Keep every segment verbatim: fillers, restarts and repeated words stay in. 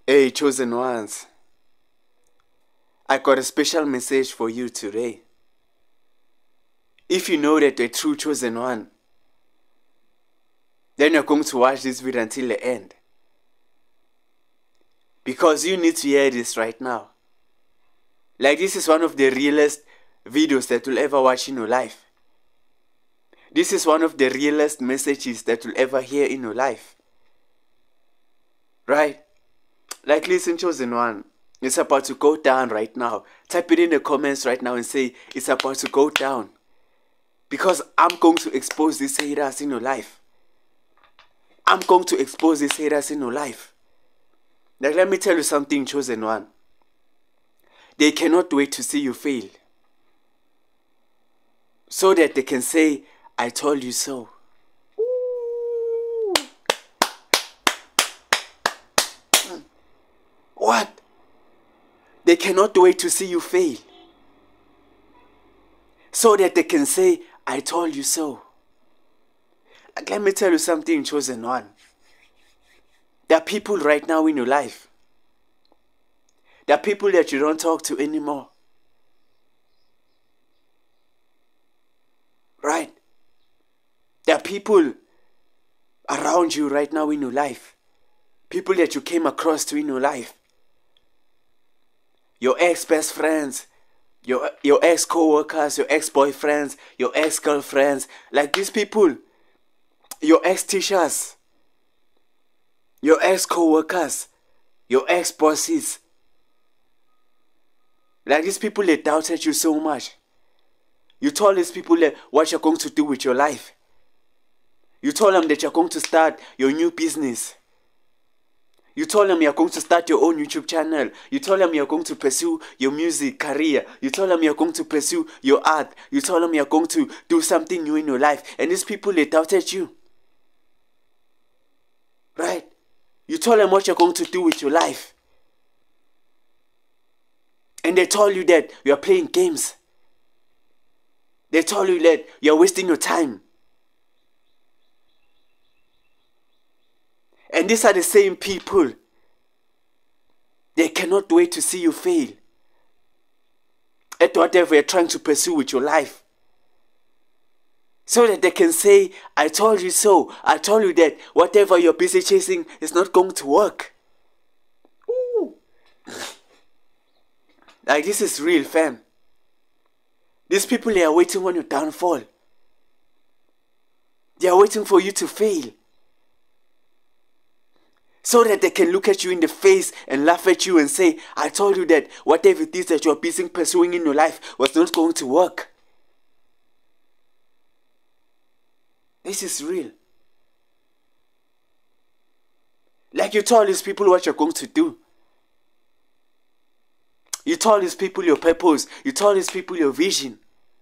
Hey, chosen ones, I got a special message for you today. If you know that you're a true chosen one, then you're going to watch this video until the end. Because you need to hear this right now. Like, this is one of the realest videos that you'll ever watch in your life. This is one of the realest messages that you'll ever hear in your life. Right? Like, listen, chosen one. It's about to go down right now. Type it in the comments right now and say, it's about to go down. Because I'm going to expose these haters in your life. I'm going to expose these haters in your life. Like, let me tell you something, chosen one. They cannot wait to see you fail. So that they can say, I told you so. Ooh. What? They cannot wait to see you fail. So that they can say, I told you so. Like, let me tell you something, chosen one. There are people right now in your life. There are people that you don't talk to anymore. Right? There are people around you right now in your life. People that you came across to in your life. Your ex-best friends. Your, your ex-co-workers, your ex-boyfriends, your ex-girlfriends. Like, these people. Your ex-teachers. Your ex-co-workers. Your ex-bosses. Like, these people, they doubted you so much. You told these people that what you're going to do with your life. You told them that you're going to start your new business. You told them you're going to start your own YouTube channel. You told them you're going to pursue your music career. You told them you're going to pursue your art. You told them you're going to do something new in your life. And these people, they doubted you. Right? You told them what you're going to do with your life. And they told you that you're playing games. They told you that you're wasting your time. And these are the same people. They cannot wait to see you fail at whatever you're trying to pursue with your life. So that they can say, I told you so. I told you that whatever you're busy chasing is not going to work. Ooh. Like, this is real, fam. These people, they are waiting on your downfall. They are waiting for you to fail. So that they can look at you in the face and laugh at you and say, I told you that whatever it is that you're busy pursuing in your life was not going to work. This is real. Like, you told these people what you're going to do. You told these people your purpose. You told these people your vision.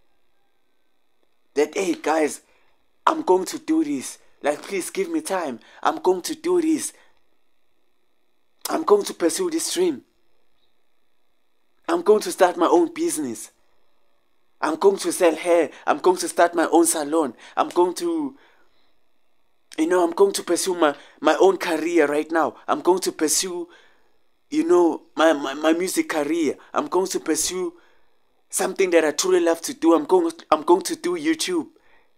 That, hey, guys, I'm going to do this. Like, please give me time. I'm going to do this. I'm going to pursue this dream. I'm going to start my own business. I'm going to sell hair. I'm going to start my own salon. I'm going to, you know, I'm going to pursue my, my own career right now. I'm going to pursue, you know, my, my, my music career. I'm going to pursue something that I truly love to do. I'm going, I'm going to do YouTube.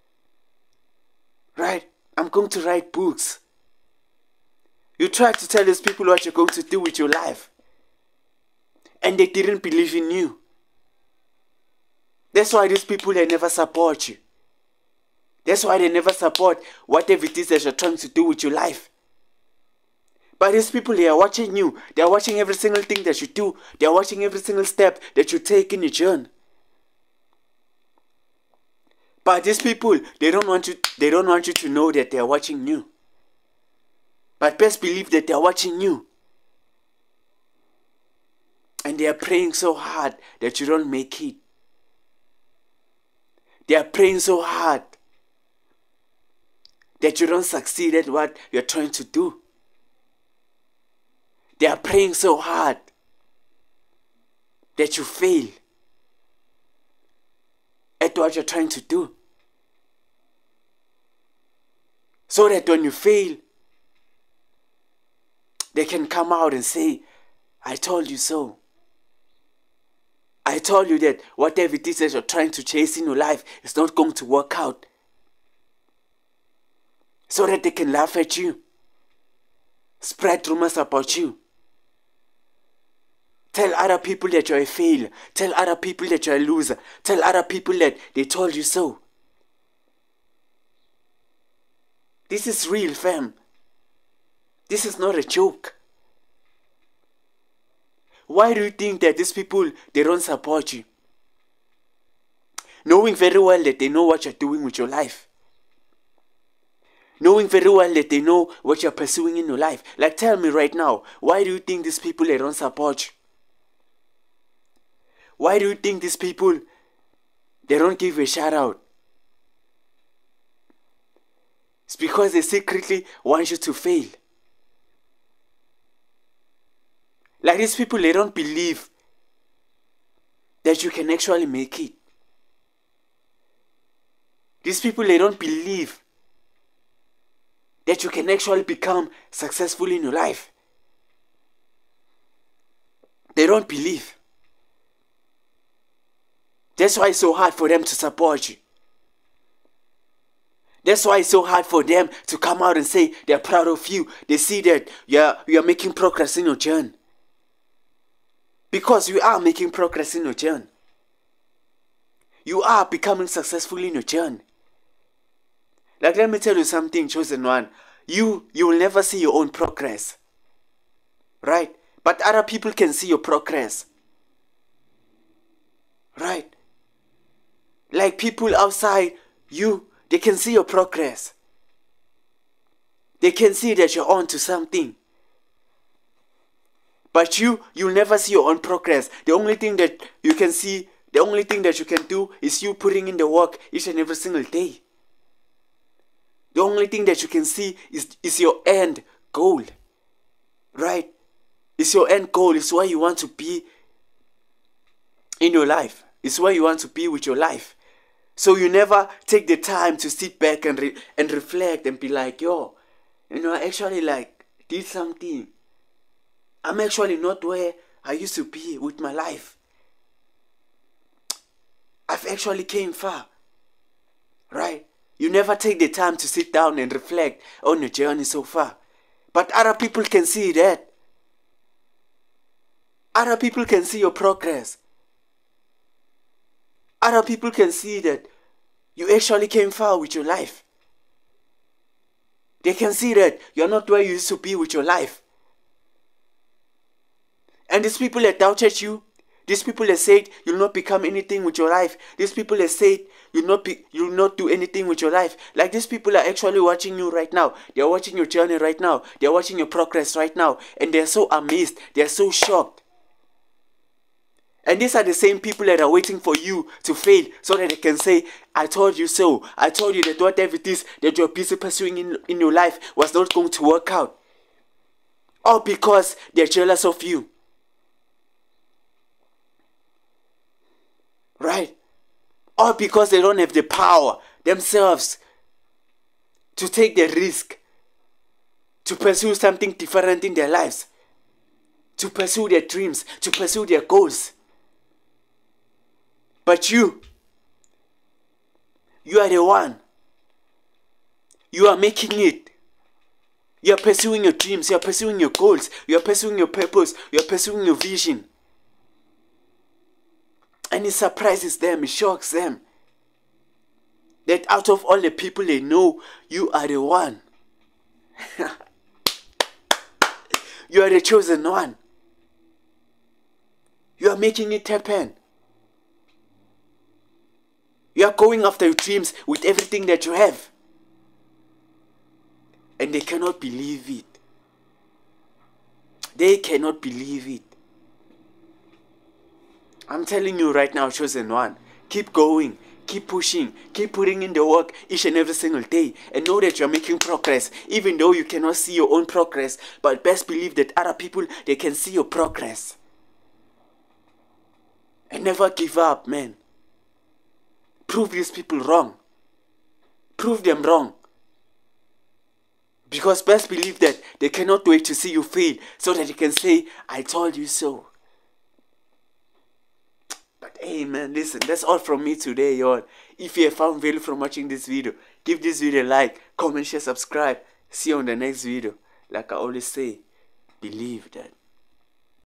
Right? I'm going to write books. You tried to tell these people what you're going to do with your life. And they didn't believe in you. That's why these people, they never support you. That's why they never support whatever it is that you're trying to do with your life. But these people, they are watching you. They are watching every single thing that you do. They are watching every single step that you take in your journey. But these people, they don't want you, they don't want you to know that they are watching you. But best believe that they are watching you. And they are praying so hard that you don't make it. They are praying so hard that you don't succeed at what you're trying to do. They are praying so hard that you fail at what you're trying to do. So that when you fail, they can come out and say, I told you so. I told you that whatever it is that you're trying to chase in your life is not going to work out. So that they can laugh at you. Spread rumors about you. Tell other people that you're a failure. Tell other people that you're a loser. Tell other people that they told you so. This is real, fam. This is not a joke. Why do you think that these people, they don't support you? Knowing very well that they know what you're doing with your life. Knowing very well that they know what you're pursuing in your life. Like, tell me right now, why do you think these people, they don't support you? Why do you think these people, they don't give you a shout out? It's because they secretly want you to fail. Like, these people, they don't believe that you can actually make it. These people, they don't believe that you can actually become successful in your life. They don't believe. That's why it's so hard for them to support you. That's why it's so hard for them to come out and say they're proud of you. They see that you're, you're making progress in your journey. Because you are making progress in your journey. You are becoming successful in your journey. Like, let me tell you something, chosen one. You, you will never see your own progress. Right? But other people can see your progress. Right? Like, people outside you, they can see your progress. They can see that you're on to something. But you, you'll never see your own progress. The only thing that you can see, the only thing that you can do is you putting in the work each and every single day. The only thing that you can see is, is your end goal. Right? It's your end goal. It's where you want to be in your life. It's where you want to be with your life. So you never take the time to sit back and, re and reflect and be like, yo, you know, I actually like did something. I'm actually not where I used to be with my life. I've actually came far. Right? You never take the time to sit down and reflect on your journey so far. But other people can see that. Other people can see your progress. Other people can see that you actually came far with your life. They can see that you're not where you used to be with your life. And these people that doubted you, these people that said you'll not become anything with your life, these people that said you'll not be, you'll not do anything with your life, like, these people are actually watching you right now. They're watching your journey right now. They're watching your progress right now. And they're so amazed. They're so shocked. And these are the same people that are waiting for you to fail so that they can say, I told you so. I told you that whatever it is that you're busy pursuing in, in your life was not going to work out. All because they're jealous of you. Right? All because they don't have the power themselves to take the risk to pursue something different in their lives, to pursue their dreams, to pursue their goals. But you, you are the one. You are making it. You are pursuing your dreams. You are pursuing your goals. You are pursuing your purpose. You are pursuing your vision. And it surprises them, it shocks them, that out of all the people they know, you are the one. You are the chosen one. You are making it happen. You are going after your dreams with everything that you have. And they cannot believe it. They cannot believe it. I'm telling you right now, chosen one, keep going, keep pushing, keep putting in the work each and every single day, and know that you're making progress, even though you cannot see your own progress. But best believe that other people, they can see your progress. And never give up, man. Prove these people wrong. Prove them wrong. Because best believe that they cannot wait to see you fail so that they can say, I told you so. But hey man, listen, that's all from me today, y'all. If you have found value from watching this video, give this video a like, comment, share, subscribe. See you on the next video. Like I always say, believe that